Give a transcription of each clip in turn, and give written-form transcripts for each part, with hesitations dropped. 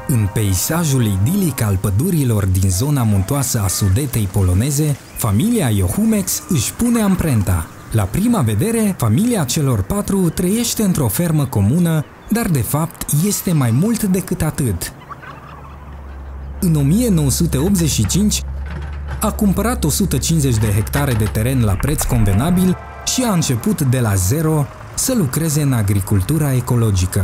În peisajul idilic al pădurilor din zona muntoasă a Sudetei poloneze, familia Johumex își pune amprenta. La prima vedere, familia celor patru trăiește într-o fermă comună, dar de fapt este mai mult decât atât. În 1985 a cumpărat 150 de hectare de teren la preț convenabil și a început de la zero să lucreze în agricultura ecologică.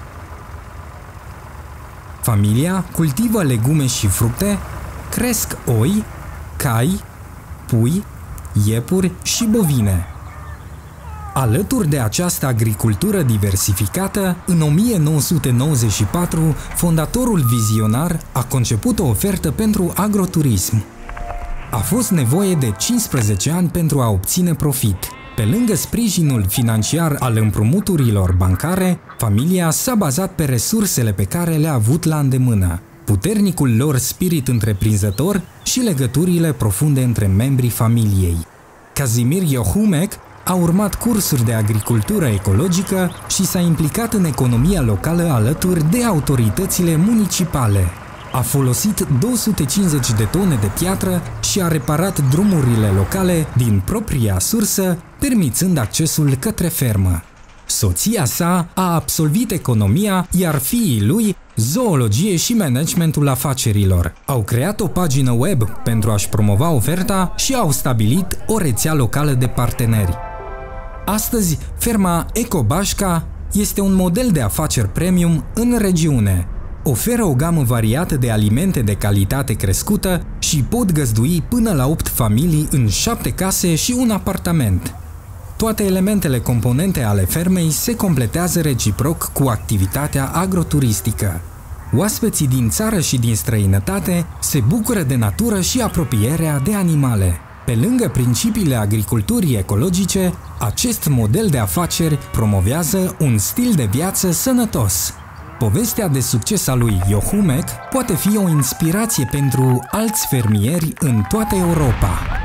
Familia cultivă legume și fructe, cresc oi, cai, pui, iepuri și bovine. Alături de această agricultură diversificată, în 1994, fondatorul vizionar a conceput o ofertă pentru agroturism. A fost nevoie de 15 ani pentru a obține profit. Pe lângă sprijinul financiar al împrumuturilor bancare, familia s-a bazat pe resursele pe care le-a avut la îndemână, puternicul lor spirit întreprinzător și legăturile profunde între membrii familiei. Kazimir Johumek a urmat cursuri de agricultură ecologică și s-a implicat în economia locală alături de autoritățile municipale. A folosit 250 de tone de piatră și a reparat drumurile locale din propria sursă, permițând accesul către fermă. Soția sa a absolvit economia, iar fiii lui zoologie și managementul afacerilor. Au creat o pagină web pentru a-și promova oferta și au stabilit o rețea locală de parteneri. Astăzi, ferma Ecobașca este un model de afaceri premium în regiune. Oferă o gamă variată de alimente de calitate crescută și pot găzdui până la 8 familii în 7 case și un apartament. Toate elementele componente ale fermei se completează reciproc cu activitatea agroturistică. Oaspeții din țară și din străinătate se bucură de natură și apropierea de animale. Pe lângă principiile agriculturii ecologice, acest model de afaceri promovează un stil de viață sănătos. Povestea de succes a lui Johumek poate fi o inspirație pentru alți fermieri în toată Europa.